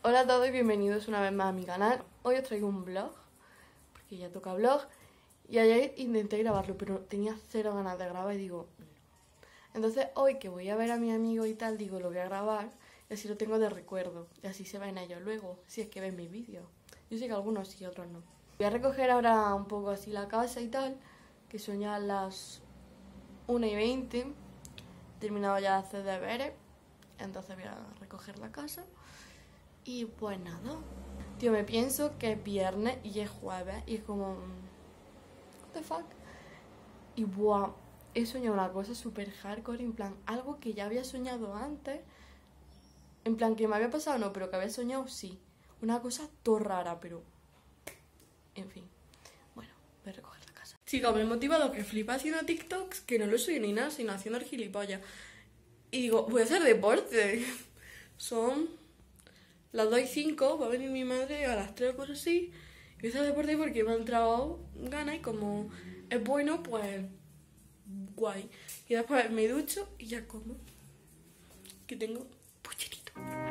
Hola a todos y bienvenidos una vez más a mi canal. Hoy os traigo un vlog, porque ya toca vlog. Y ayer intenté grabarlo, pero tenía cero ganas de grabar y digo, no. Entonces hoy que voy a ver a mi amigo y tal, digo, lo voy a grabar y así lo tengo de recuerdo. Y así se ven ellos luego, si es que ven mis vídeos. Yo sé que algunos sí, otros no. Voy a recoger ahora un poco así la casa y tal, que son ya las 1:20. He terminado ya de hacer deberes, entonces voy a recoger la casa. Y pues nada, tío, me pienso que es viernes y es jueves y es como... what the fuck. Y buah, he soñado una cosa súper hardcore, en plan, algo que ya había soñado antes. En plan, que me había pasado no, pero que había soñado sí. Una cosa todo rara, pero... en fin. Bueno, voy a recoger la casa. Chicos, me he motivado que flipa haciendo TikToks, que no lo soy ni nada, sino haciendo el gilipollas. Y digo, voy a hacer deporte. Son... las 2:05, va a venir mi madre a las 3 o cosas así. Y voy a hacer deporte porque me ha entrado ganas y como es bueno, pues guay. Y después me ducho y ya como. Que tengo pucherito.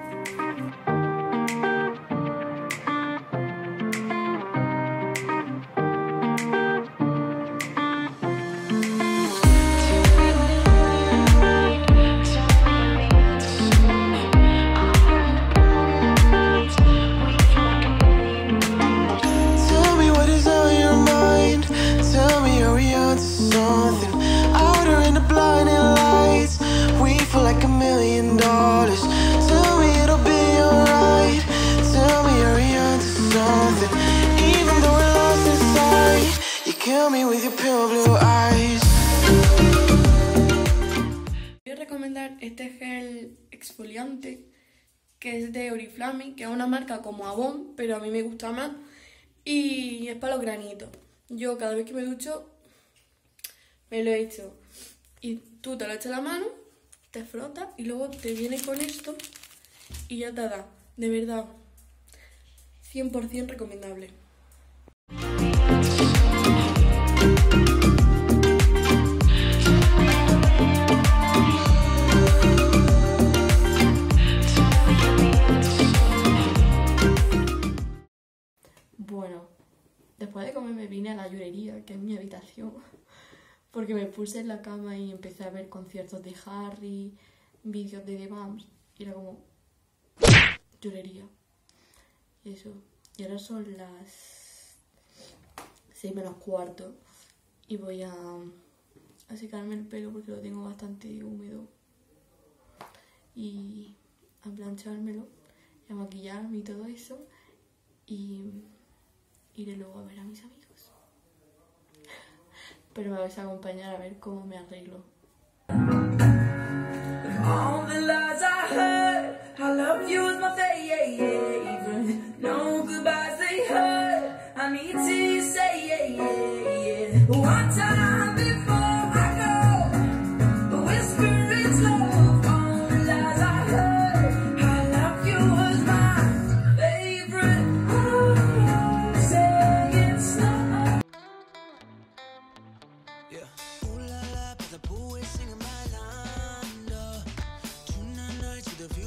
Voy a recomendar este gel exfoliante que es de Oriflame, que es una marca como Avon, pero a mí me gusta más y es para los granitos. Yo cada vez que me ducho me lo he hecho y tú te lo echas a la mano, te frotas y luego te viene con esto y ya te da, de verdad, 100% recomendable. Bueno, después de comer me vine a la llorería, que es mi habitación, porque me puse en la cama y empecé a ver conciertos de Harry, vídeos de The Bams, y era como... llorería. Y eso. Y ahora son las 6:45 y voy a secarme el pelo porque lo tengo bastante húmedo. Y a planchármelo, y a maquillarme y todo eso. Y iré luego a ver a mis amigos. Pero me vais a acompañar a ver cómo me arreglo. All the lies I heard, I love you is my favorite. No goodbyes they hurt, I need to hear you say one time before I go. Whisper it's love. All the lies I heard, I love you was my favorite. Say it's not. Yeah. Ooh la la, but the pool is singing my line. Tonight night to the view.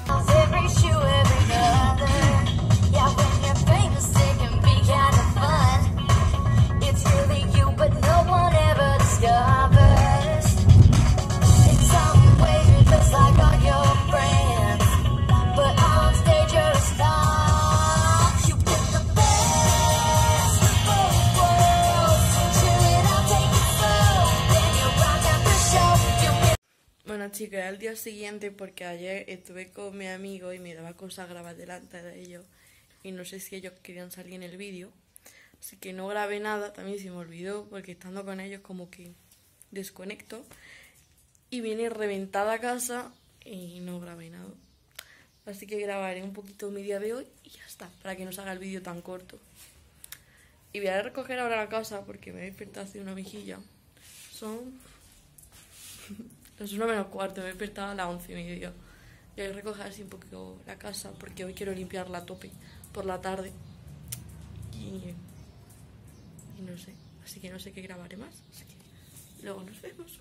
Bueno, chicas, al día siguiente, porque ayer estuve con mi amigo y me daba cosa grabar delante de ellos y no sé si ellos querían salir en el vídeo, así que no grabé nada. También se me olvidó porque estando con ellos como que desconecto y vine reventada a casa y no grabé nada, así que grabaré un poquito mi día de hoy y ya está, para que no se haga el vídeo tan corto. Y voy a recoger ahora la casa porque me he despertado hace una vigilla. Son las 1 menos cuarto, me he despertado a las 11:30. Y voy a recoger así un poquito la casa porque hoy quiero limpiarla a tope por la tarde. Y no sé, así que no sé qué grabaré más. Así que luego nos vemos.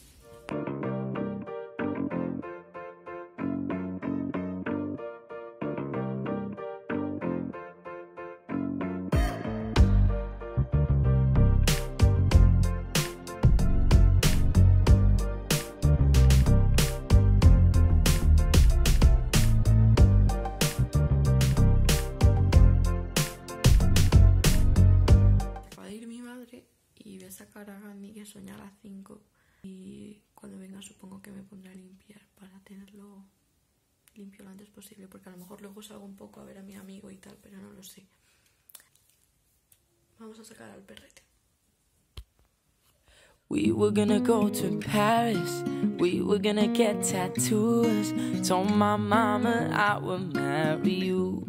Sacar a Gandhi, que sueña a las 5, y cuando venga supongo que me pondré a limpiar para tenerlo limpio lo antes posible, porque a lo mejor luego salgo un poco a ver a mi amigo y tal, pero no lo sé. Vamos a sacar al perrete. We were gonna go to Paris, we were gonna get tattoos. Told my mama I would marry you.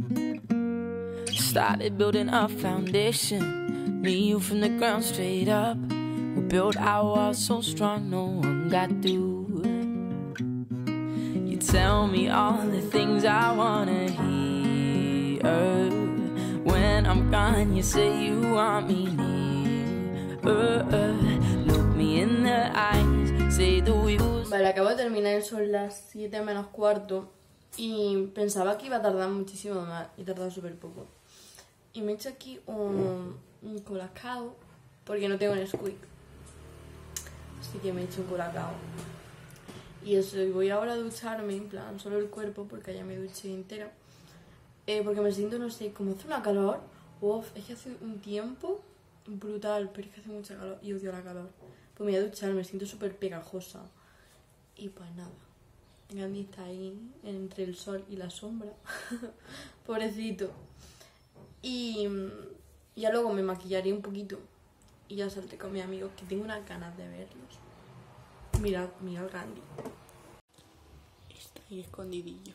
Started building a foundation, me you from the ground straight up. We built our walls so strong no one got through. You tell me all the things I wanna hear. When I'm gone you say you want me near. Look me in the eyes, say the wheels. Vale, acabo de terminar, son las 7 menos cuarto y pensaba que iba a tardar muchísimo más y tardaba súper poco. Y me he hecho aquí un colacao porque no tengo Nesquik, así que me he hecho un colacao y eso. Y voy ahora a ducharme, en plan solo el cuerpo porque ya me duché entera, porque me siento, no sé, como hace una calor. Es que hace un tiempo brutal, pero es que hace mucha calor y odio la calor. Pues me voy a duchar, me siento súper pegajosa y pues nada, Gandhi está ahí entre el sol y la sombra pobrecito. Y ya luego me maquillaré un poquito y ya saldré con mis amigos, que tengo unas ganas de verlos. Mirad al Gandhi. Está ahí escondidillo.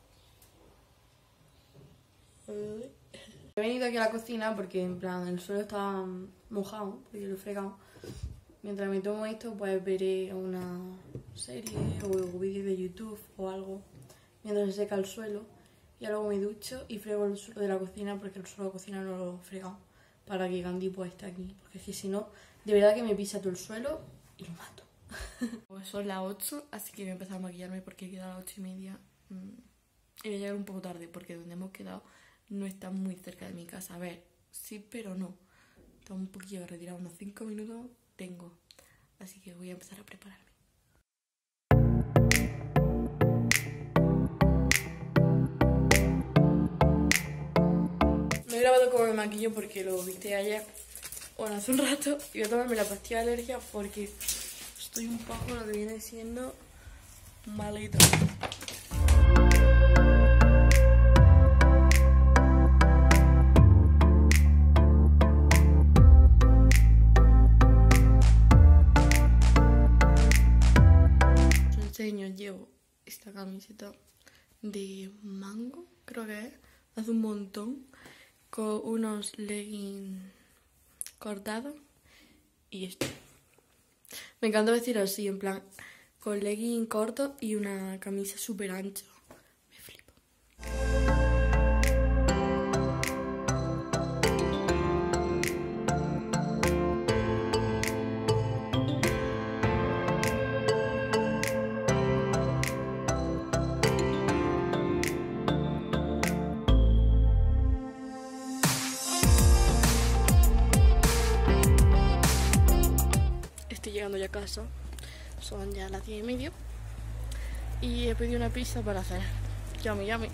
He venido aquí a la cocina porque en plan el suelo está mojado, porque lo he fregado. Mientras me tomo esto pues veré una serie o vídeos de YouTube o algo mientras se seca el suelo. Y luego me ducho y frego el suelo de la cocina, porque el suelo de la cocina no lo he fregado, para que Gandhi pues esté aquí, porque es que si no, de verdad que me pisa todo el suelo y lo mato. Pues son las 8, así que voy a empezar a maquillarme porque queda a las 8:30. Y voy a llegar un poco tarde porque donde hemos quedado no está muy cerca de mi casa. A ver, sí, pero no. Está un poquillo retirado, unos 5 minutos tengo. Así que voy a empezar a prepararme. No he grabado cómo me maquillo porque lo viste ayer, bueno, hace un rato, y voy a tomarme la pastilla de alergia porque estoy un poco lo que viene siendo malita. Os enseño, llevo esta camiseta de mango, creo que es, hace un montón, con unos leggings cortados y esto. Me encanta vestir así, en plan, con leggings cortos y una camisa súper ancha. Me flipo. casa. Son ya las 10:30 y he pedido una pizza para hacer. Yummy, yummy.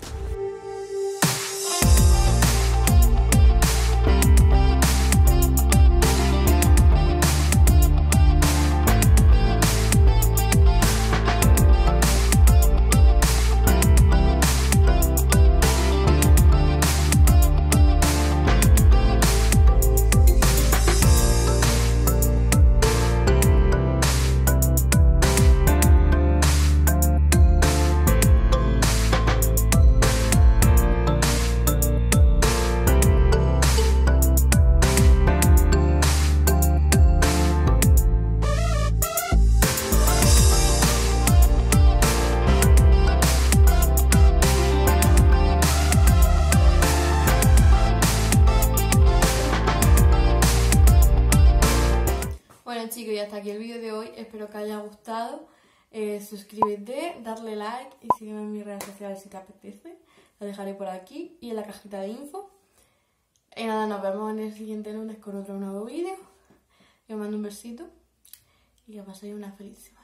Bueno chicos, y hasta aquí el vídeo de hoy, espero que haya gustado. Suscríbete, darle like y sígueme en mis redes sociales si te apetece. La dejaré por aquí y en la cajita de info. Y nada, nos vemos en el siguiente lunes con otro nuevo vídeo. Yo os mando un besito y que paséis una feliz semana.